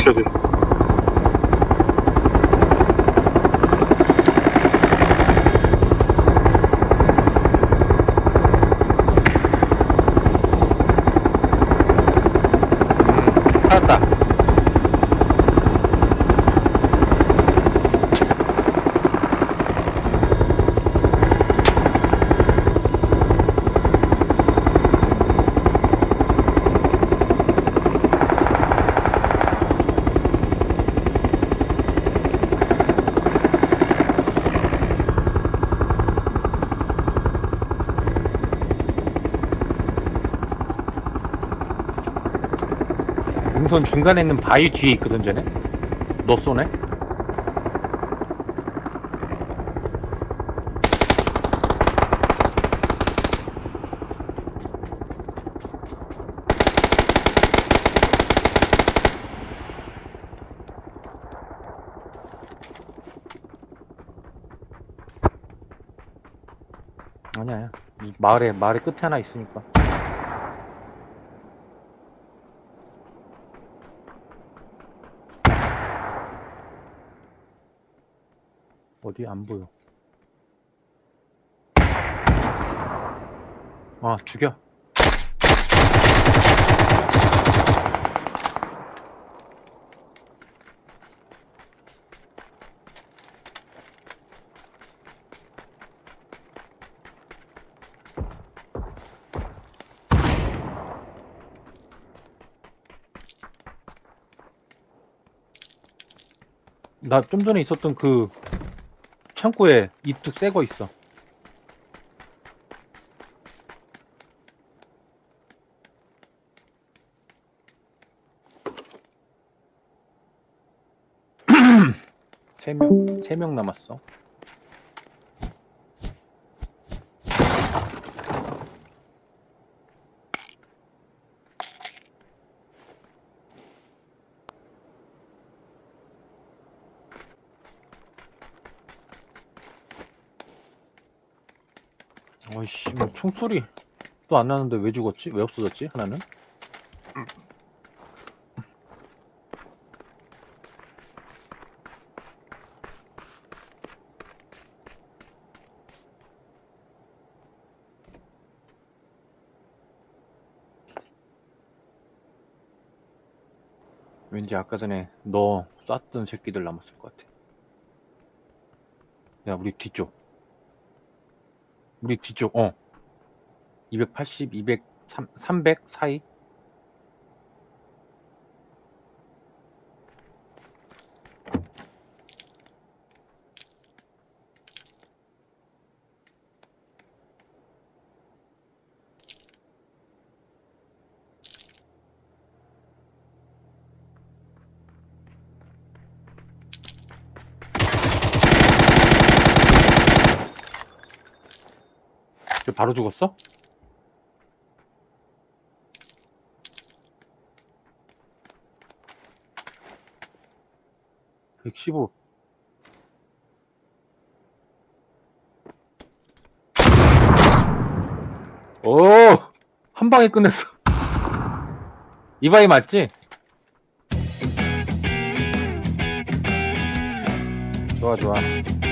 시켜야 돼. 찾았다. 능선 중간에 있는 바위 뒤에 있거든, 쟤네? 너 쏘네? 아니야. 이 마을에 끝에 하나 있으니까. 어디 안 보여. 아, 죽여. 나 좀 전에 있었던 그 창고에 입뚝 새거 있어. 세 명 남았어. 어이씨, 뭐 총소리 또 안 나는데 왜 죽었지? 왜 없어졌지? 하나는? 왠지 아까 전에 너 쐈던 새끼들 남았을 것 같아. 야, 우리 뒤쪽. 280, 200, 300 사이? 바로 죽었어? (115) 오! 한 방에 끝냈어. 이 바위 맞지? 좋아.